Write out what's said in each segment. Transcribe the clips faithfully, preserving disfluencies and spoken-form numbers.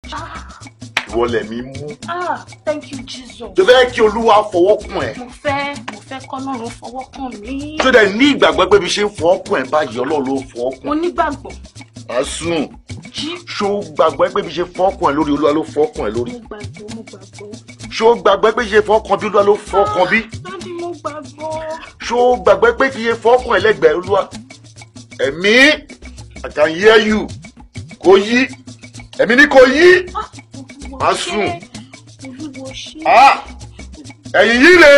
Ìwọ lẹ̀mí mú. Ah, thank you Jesus. Tó fẹ́ kí Olúwa fọwọ́ kún ẹ. Mo fẹ́, mo fẹ́ k'Ọlọ́run fọwọ́ kàn mí. Tó dẹ̀ ní ìgbàgbọ́ pé bí ṣe ń fọwọ́ kún ẹ báyìí Ọlọ́run ló fọwọ́ kún. Mo nígbàgbọ́. Àsùn. Jí. Ṣó gbàgbọ́ pé bí ṣe fọwọ́ kún ẹ lórí Olúwa ló fọwọ́ kún ẹ lórí. Mo gbàgbọ́, mo gbàgbọ́. Ṣó gbàgbọ́ pé ṣe fọwọ́ kún bí Olúwa ló fọwọ́ kún bí. Daddy, mo gbàgbọ́. Ṣó gbàgbọ́ pé kí ṣe fọwọ́ kún ẹ lẹ́gbẹ̀ẹ́ Olúwa. Ẹ̀mí, I can hear you. Kò yí. Ẹ̀mí ní kò yí. Àsùn. Ah! Ẹ̀yin yìí rè.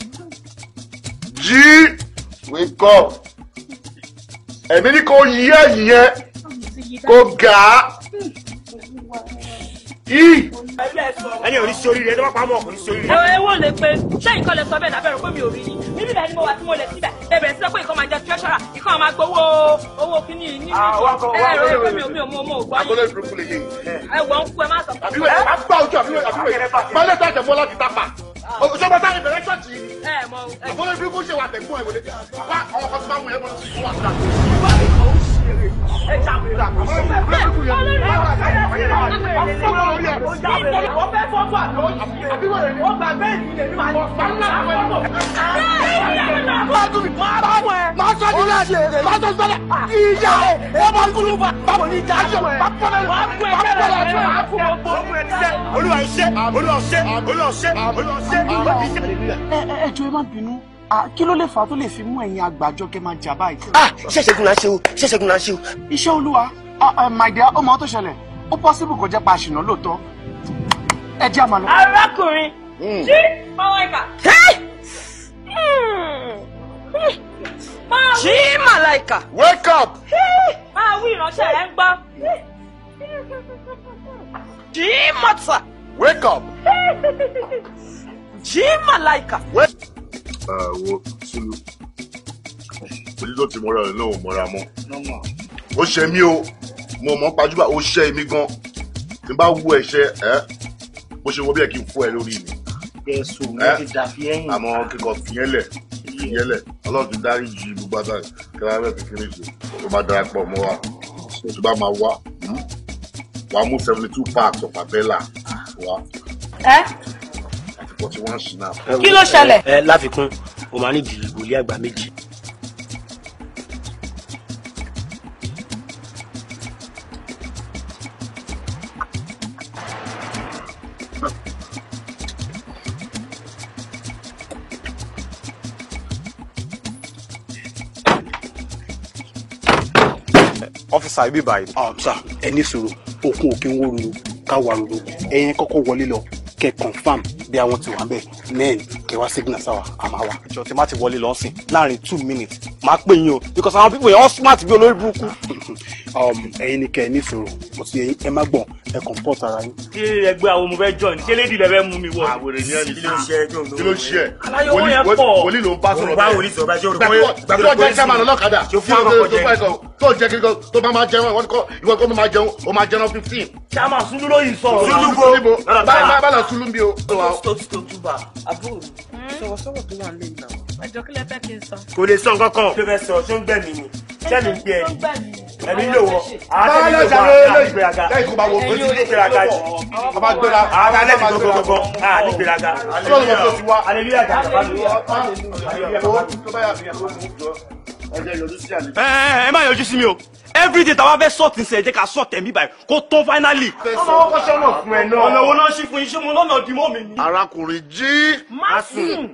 Jí. Wake up. Ẹ̀mí ní kò yí ẹ̀yìn yẹn. Kò gà. Yí. Ẹni ò ní sórí rẹ̀, tó bá pamọ́ kò ní sórí rẹ̀. Ẹ wọ́n lè pe ṣé nǹkan lè sọ bẹ́ẹ̀ dábẹ́rẹ́ pé mi ò rí ni. Níbi bẹ́ẹ̀ ni mo wà tí mo lè síbẹ̀. Bẹ̀rẹ̀ sí pé ìkan máa jẹ treasurer, ìkan máa gbowó owó kíní nínú ìjọ. Ẹ rẹ̀ pé mi ò mi ò mọ ọmọ ògbọ́ yìí. Àgbọ̀lẹ̀ ìdúró lè yé. Ẹ wọ́n ń kú ẹ má sọ. Àbíwẹ̀ ẹ gbá ojú àbíwẹ̀ àbíwẹ̀. Bálẹ̀ tó àjẹmọ́ láti tápà. Òṣèlú táyì bẹ̀rẹ̀ ṣọ́ọ̀ṣì yìí. Ẹ mọ. Àgbọ̀lẹ̀ ìdúró ṣe wà tẹ̀gbọ́n ẹ̀ wọlé. Wá ọkọ̀ tó bá wù ẹ́ bọ́ sí wà síta. Ẹ jàmbá. Olúwa ṣe, Olúwa ṣe, Olúwa ṣe, Olúwa ṣe. Ẹ jọ̀ọ́ ẹ má bínú. Kí ló lè fà á tó lè fi mú ẹ̀yin àgbàjọ kẹ́ máa jà báyìí? Ah, ṣẹ̀ṣẹ̀gun la ṣe o, ṣẹ̀ṣẹ̀gun la ṣe o. Iṣẹ́ Olúwa, my dear, ó mọ tó ṣẹlẹ̀. Ó possible kó jẹ́ pa àṣìná lóòótọ́. Ẹ jẹ́ àmàlà. Arákùnrin, jí Màláíkà. Jí Màláíkà. Wake up. Máa wí ìránṣẹ́ rẹ̀ ń gbọ́. Jí Mọ́tà. Wake up. Jí Màláíkà. Wake. Wo Sulu. Ojú tó ti mọ́ra rẹ̀ náà ò mọ́ra mọ́. Ó ṣe mí o. Mo mọ̀ pàjùbà ó ṣe mí gan. Tí n bá wú ẹ̀ṣẹ̀ ẹ́ bó ṣe wo bí ẹ kí n fún ẹ lórí mi. Ẹ̀sùn mi ti dà fi ẹ̀yìn. Àmọ́ kíkọ fìyẹ́lẹ̀ fìyẹ́lẹ̀ Ọlọ́run ti dárí jì gbogbo àtàrí kíláà rẹ̀ kékeré ṣe tó bá darapọ̀ mọ́ wa tó bá máa wá wàá mú seventy two packs of abẹ́là wá. Ẹ́ àti forty one ṣìnà. Kí ló ṣẹlẹ̀? Ẹ láfikún, o máa ní ìdí ìwòlé àgbà méjì. Officer ibi báyìí. Ah, sir, ẹni sùúrù, okun òkè ń wó ruru, ká wà ruru. Ẹ̀yin kọ́kọ́ wọlé lọ, kẹ́ confirm bí àwọn ti wà ń bẹ̀. Then kẹ́ wá signal sáwà, a máa wá. Ìjọ tí má ti wọlé lọ sìn láàrin two minutes. Màá pè yín o because àwọn people yẹn all smart bí olórí burúkú. Ẹ̀yin ni kẹ́ ẹ ní sùúrù, kò sí ẹ̀yin ẹ má gbọ̀n, ẹ comport ara yín. Kí ẹgbẹ́ àwọn ọmọ fẹ́ join, ṣé lédi lẹ fẹ́ mú mi wọ? Àwòrán ní ẹni kí ló ń ṣe ẹjọ́ kí ló ń ṣe ẹ̀? Aláyọ̀ owó yẹn pọ̀. Wòlíì ló ń bá sọ̀rọ̀ bẹ́ẹ̀. Wòlíì sọ̀rọ̀ bá ṣe olùkọ́ yẹn. Gbàgbọ́ jẹ́ sẹ́mà lọ́kadà. Ṣé fún àkọ́kọ́ jẹ? Tó jẹ́ kí tó bá máa jẹun ìwọ kọ́ máa jẹun ó máa jẹun fifteen. Ṣáàmà Sulu ló yìí sọ̀rọ̀. Sulu bo bá lọ Sulu bí o. Tó ti tó túbà. Àbúrò sọ̀rọ̀sọ̀rọ̀ tó wà lẹ́yìn náà. Ẹjọ́ kí lẹ fẹ́ kí n sọ? Kò lè sọ nǹkan kan. Ṣé fẹ́ sọ ṣé ń gbẹ̀mí ni? Ṣé mi ń gbé ẹni? Ẹ̀mí ló wọ. Àwọn ẹ̀mí ló wọ àwọn ìgbéraga. Lẹ́yìn kó bá wo ojú ní ìgbéraga jù. Bàbá gbéra. Àwọn alẹ́ ti gbogbogbò. À ní ìgbéraga. Sọ́ọ̀lù wọn tó ti wá. Aleluya jà bàbá mi. Ẹ ẹ má yọjú sí mi o. Everyday tàwa fẹ́ sọ̀tì ṣe jẹ́ ká sọ̀tẹ̀ mi báyìí kó tán finally. Ọmọ ọkọ sọ́nà fún ẹ náà. Ọ̀nà wo náà ṣí fún iṣẹ́ mu lọ́nà dìmọ́ mi ni. Arákùnrin jí. Má sùn.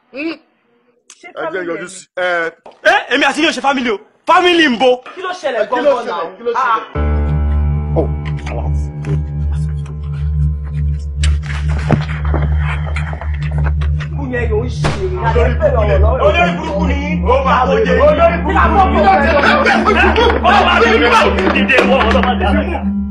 Ẹ jẹ́ yọjú sí. Ẹ Ẹ èmi àti yóò ṣe family o. Family ń bo. Kí ló ṣẹlẹ̀ kí ló gbọ́ngàn náà? ṣẹlẹ̀? Kí ló ṣẹlẹ̀? Yẹn yóò ṣe é. Olórí burúkú ni ó máa wò jẹ. Olórí burúkú ni ó máa wò jẹ. Ó máa wò jẹ. Ó máa wò jẹ.